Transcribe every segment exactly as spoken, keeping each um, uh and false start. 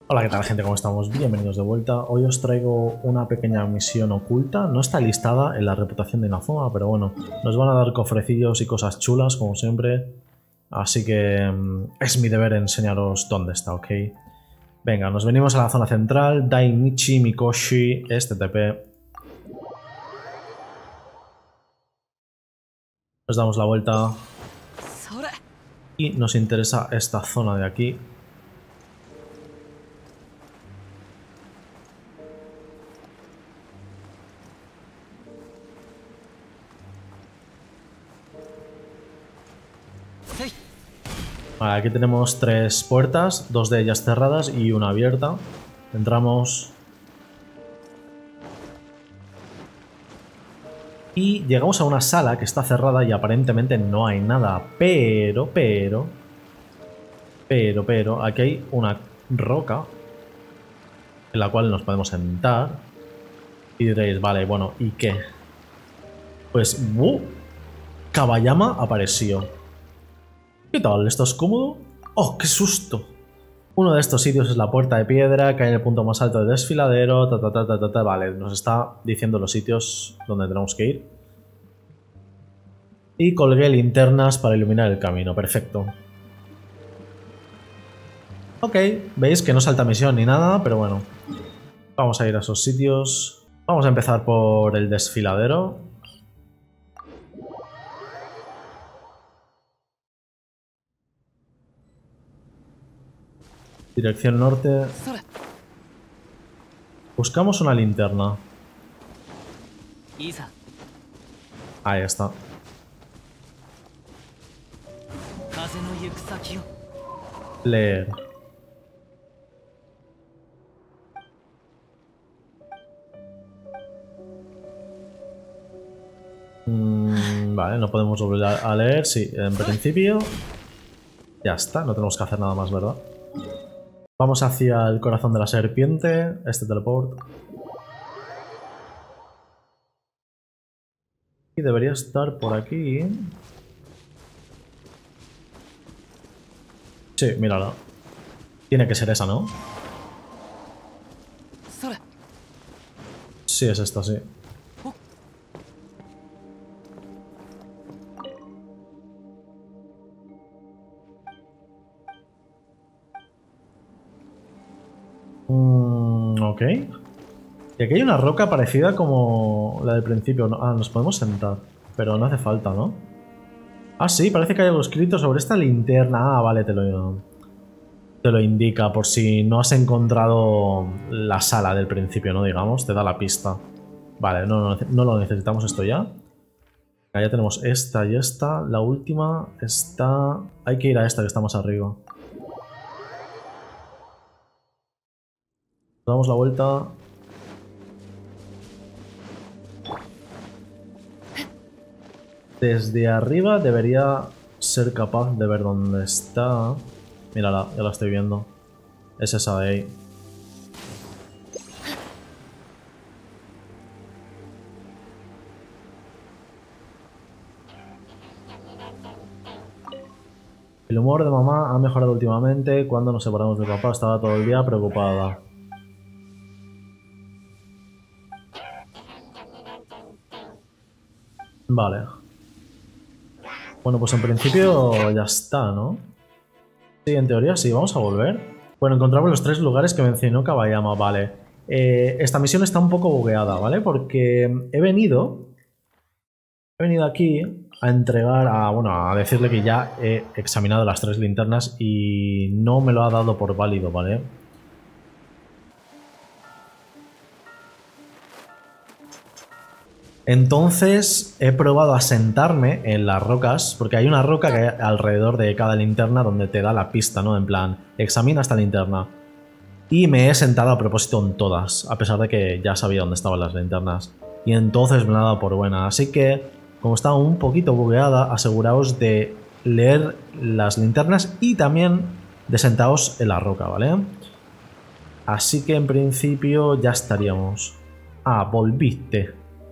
Hola, ¿qué tal, gente? ¿Cómo estamos? Bienvenidos de vuelta. Hoy os traigo una pequeña misión oculta. No está listada en la reputación de Inazuma, pero bueno, nos van a dar cofrecillos y cosas chulas, como siempre. Así que mm, es mi deber enseñaros dónde está, ¿ok? Venga, nos venimos a la zona central. Dainichi Mikoshi, este T P. Nos damos la vuelta. Y nos interesa esta zona de aquí. Vale, aquí tenemos tres puertas, dos de ellas cerradas y una abierta. Entramos. Y llegamos a una sala que está cerrada y aparentemente no hay nada. Pero, pero... Pero, pero... Aquí hay una roca en la cual nos podemos sentar. Y diréis, vale, bueno, ¿y qué? Pues, ¡uh! Kabayama apareció. ¿Qué tal? ¿Estás cómodo? ¡Oh, qué susto! Uno de estos sitios es la puerta de piedra, que hay en el punto más alto del desfiladero, ta, ta, ta, ta, ta, ta. Vale, nos está diciendo los sitios donde tenemos que ir. Y colgué linternas para iluminar el camino, perfecto. Ok, veis que no salta misión ni nada, pero bueno. Vamos a ir a esos sitios. Vamos a empezar por el desfiladero. Dirección norte. Buscamos una linterna. Ahí está. Leer. Mm, vale, no podemos volver a leer. Sí, en principio ya está, no tenemos que hacer nada más, ¿verdad? Vamos hacia el corazón de la serpiente. Este teleport. Y debería estar por aquí. Sí, mírala. Tiene que ser esa, ¿no? Sí, es esta, sí. Mm, ok. Y aquí hay una roca parecida como la del principio. Ah, nos podemos sentar. Pero no hace falta, ¿no? Ah, sí, parece que hay algo escrito sobre esta linterna. Ah, vale, te lo, te lo indica por si no has encontrado la sala del principio, ¿no? Digamos, te da la pista. Vale, no, no, no lo necesitamos esto ya. Ya tenemos esta y esta. La última está... Hay que ir a esta que está más arriba. Damos la vuelta. Desde arriba debería ser capaz de ver dónde está. Mírala, ya la estoy viendo. Es esa de ahí. El humor de mamá ha mejorado últimamente. Cuando nos separamos de papá estaba todo el día preocupada. Vale. Bueno, pues en principio ya está, ¿no? Sí, en teoría sí. Vamos a volver. Bueno, encontramos los tres lugares que mencionó Kabayama, vale. Eh, esta misión está un poco bugueada, ¿vale? Porque he venido... He venido aquí a entregar, a, bueno, a decirle que ya he examinado las tres linternas y no me lo ha dado por válido, ¿vale? Entonces he probado a sentarme en las rocas, porque hay una roca que hay alrededor de cada linterna donde te da la pista, ¿no? En plan, examina esta linterna. Y me he sentado a propósito en todas, a pesar de que ya sabía dónde estaban las linternas. Y entonces me la ha dado por buena, así que... Como está un poquito bugueada, aseguraos de leer las linternas y también de sentaos en la roca, ¿vale? Así que en principio ya estaríamos. Ah, volviste.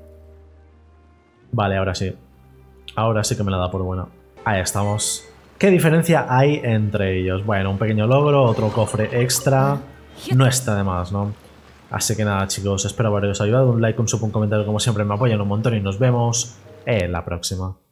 Vale, ahora sí. Ahora sí que me la da por buena. Ahí estamos. ¿Qué diferencia hay entre ellos? Bueno, un pequeño logro, otro cofre extra. no está de más, ¿no? Así que nada, chicos, espero haberos ayudado. Un like, un sub, un comentario, como siempre, me apoyan un montón y nos vemos en la próxima.